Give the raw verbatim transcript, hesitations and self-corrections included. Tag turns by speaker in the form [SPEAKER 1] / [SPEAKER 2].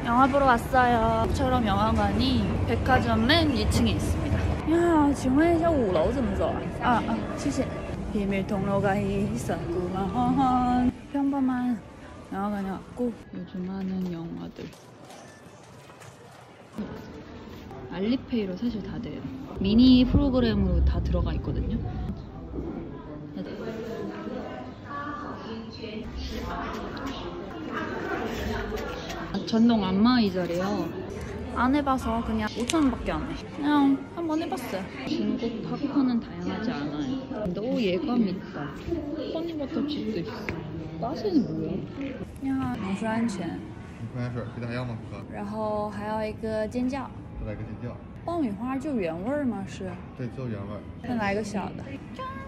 [SPEAKER 1] 영화 보러 왔어요. 처럼 영화관이 백화점 맨 이 층에 있습니다. 야, 请问一下五楼怎么走啊? 아, 아, 谢谢. 비밀 통로가 있었구만. 평범한 영화관에 왔고 요즘 하는 영화들. 알리페이로 사실 다 돼요. 미니 프로그램으로 다 들어가 있거든요. 전동 안마의자래요. 안 해봐서 그냥 오천 원밖에 안 해. 그냥 한번 해봤어요. 중국 팝콘은 다양하지 않아요. 근데 오, 예감 있다. 허니버터칩도 있어. 맛은 뭐야? 你好，农夫安全。
[SPEAKER 2] 农夫安全，其他要吗？哥。
[SPEAKER 1] 然后还要一个尖叫。
[SPEAKER 2] 再来个尖叫。
[SPEAKER 1] 爆米花就原味吗？是。
[SPEAKER 2] 对，就原味。
[SPEAKER 1] 再来一个小的。